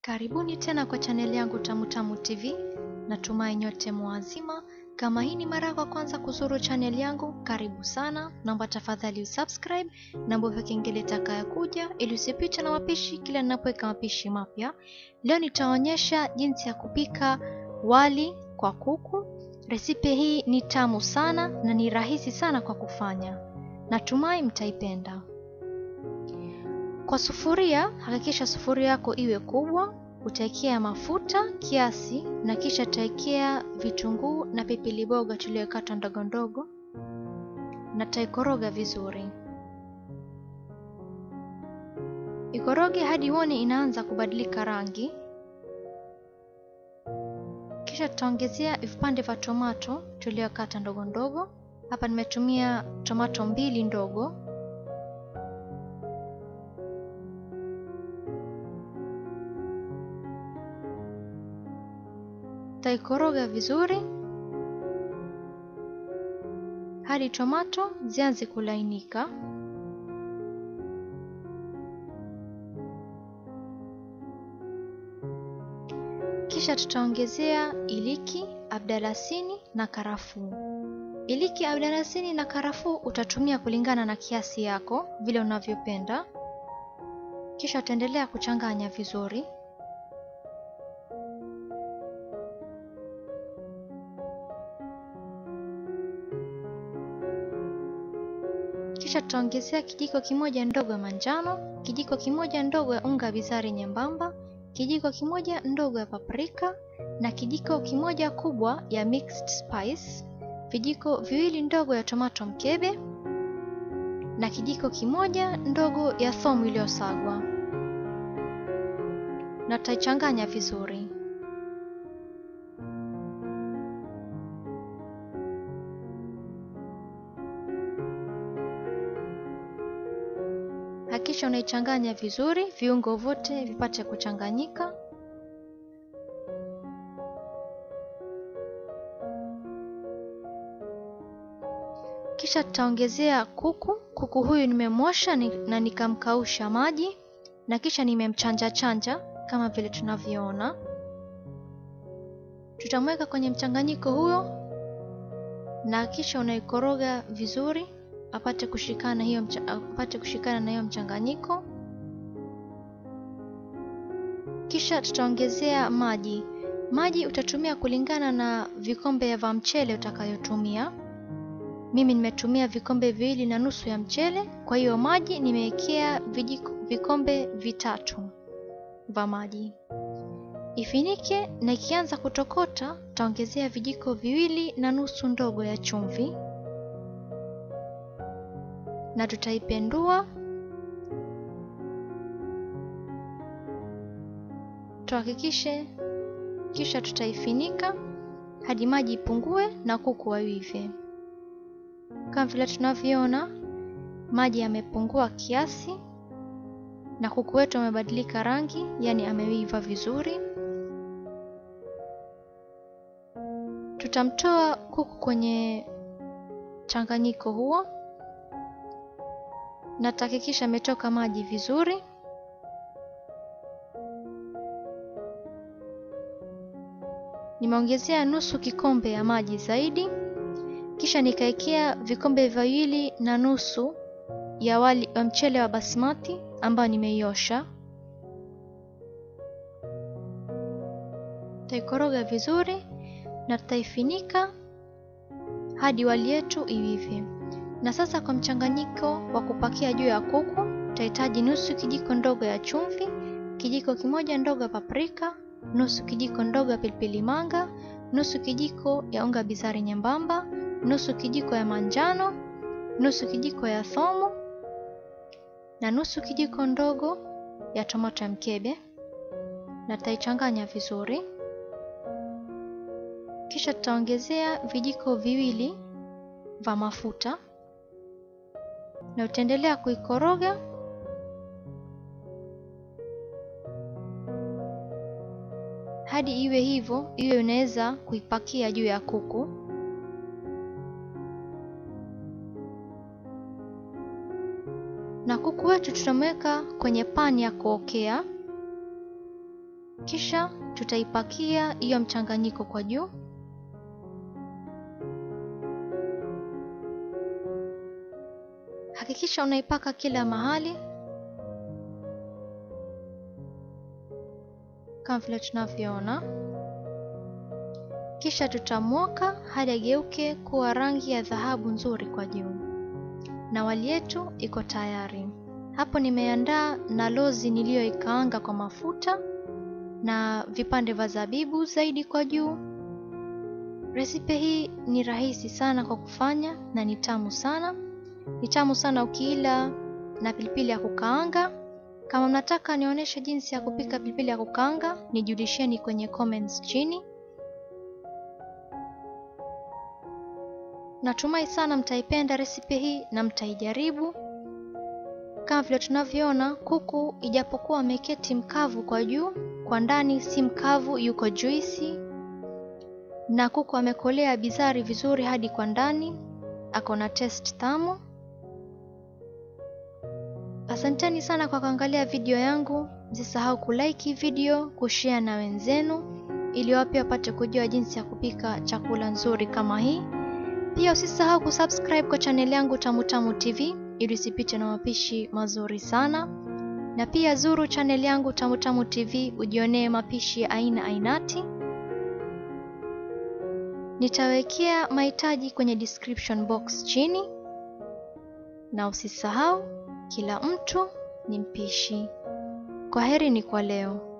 Karibuni tena kwa chaneli yangu Tamu TV. Natumai nyote mwazima. Kama hii ni mara ya kwanza kuzuru chaneli yangu, karibu sana. Naomba tafadhali usubscribe na bofya kengele itakayokuja ili usipitwe na mapishi kila ninapoweka mapishi mapya. Leo nitaonyesha jinsi ya kupika wali kwa kuku. Resipe hii ni tamu sana na ni rahisi sana kwa kufanya. Natumai mtaipenda. Kwa sufuria, hakikisha sufuria yako iwe kubwa. Utaekea mafuta kiasi na kisha utaekea vitunguu na pilipili boga tuliyokata ndogo ndogo na taikoroga vizuri. Ikoroge hadi uone inaanza kubadilika rangi. Kisha tutaongezea vipande vya tomato tuliyokata ndogo ndogo. Hapa nimetumia tomato 2 ndogo. Taikoroga vizuri hadi tomato zianze kulainika. Kisha tutaongezea iliki, Mdalasini na karafuu. Iliki, Mdalasini na karafuu utatumia kulingana na kiasi yako vile unavyopenda. Kisha utaendelea kuchanganya vizuri. Kisha tutaongezea kijiko kimoja ndogo ya manjano, kijiko kimoja ndogo ya unga bizari nyembamba, kijiko kimoja ndogo ya paprika na kijiko kimoja kubwa ya mixed spice, vijiko 2 ndogo ya tomato mkebe na kijiko kimoja ndogo ya thomu iliyosagwa. Na tutachanganya vizuri. Hakikisha unaichanganya vizuri, viungo vyote vipate kuchanganyika. Kisha tutaongezea kuku. Kuku huyu nimemosha na nikamkausha maji na kisha nimemchanja kama vile tunavyoona. Tutamweka kwenye mchanganyiko huo na kisha unaikoroga vizuri apate kushikana na hiyo mchanganyiko. Kisha tutaongezea maji. Maji utatumia kulingana na vikombe vya mchele utakayotumia. Mimi nimetumia vikombe 2.5 ya mchele, kwa hiyo maji nimewekea vikombe 3 vya maji. Ifinike na ikianza kutokota tutaongezea vijiko 2.5 ndogo ya chumvi. Na tutaipendua. Tuhakikishe. Kisha tutaifinika hadi maji ipungue na kuku waive. Kama vile tunavyoona maji yamepungua kiasi na kuku wetu amebadilika rangi, yani ameiva vizuri. Tutamtoa kuku kwenye changanyiko huo na tahakikisha ametoka maji vizuri. Nimeongezea nusu kikombe ya maji zaidi. Kisha nikaekea vikombe 2.5 ya wali wa mchele wa basmati ambao nimeiosha. Taikoroga vizuri na tutaifinika hadi wali yetu iive. Na sasa kwa mchanganyiko wa kupakia juu ya kuku, tutahitaji nusu kijiko ndogo ya chumvi, kijiko kimoja ndogo ya paprika, nusu kijiko ndogo ya pilipilimanga, nusu kijiko ya unga bizari nyembamba, nusu kijiko ya manjano, nusu kijiko ya thomu na nusu kijiko ndogo ya tomato ya mkebe. Na tutaichanganya vizuri. Kisha tutaongezea vijiko 2 vya mafuta. Na utaendelea kuikoroga hadi iwe hivyo, iwe unaweza kuipakia juu ya kuku. Na kuku wetu tutamweka kwenye pani ya kuokea. Kisha tutaipakia hiyo mchanganyiko kwa juu. Hakikisha unaipaka kila mahali kama vile tunavyoona. Kisha tutamwoka hadi ageuke kuwa rangi ya dhahabu nzuri kwa juu. Na wali yetu iko tayari. Hapo nimeandaa na lozi niliyoikaanga kwa mafuta na vipande vya zabibu zaidi kwa juu. Resipe hii ni rahisi sana kwa kufanya na ni tamu sana. Ni tamu sana ukiila na pilipili ya kukaanga. Kama mnataka nionyeshe jinsi ya kupika pilipili ya kukaanga, nijulisheni kwenye comments chini. Natumai sana mtaipenda resipe hii na mtaijaribu. Kama vile tunavyoona, kuku ijapokuwa ameketi mkavu kwa juu, kwa ndani si mkavu, yuko juicy. Na kuku amekolea bizari vizuri hadi kwa ndani, ako na taste tamu. Asanteni sana kwa kuangalia video yangu. Msisahau kulike video, kushare na wenzenu ili wao pia wapate kujua jinsi ya kupika chakula nzuri kama hii. Pia usisahau kusubscribe kwa channel yangu Tamu TV ili usipite na mapishi mazuri sana. Na pia zuru channel yangu Tamu TV ujionee mapishi ya aina ainati. Nitawekea mahitaji kwenye description box chini. Na usisahau, kila mtu ni mpishi. Kwaherini kwa leo.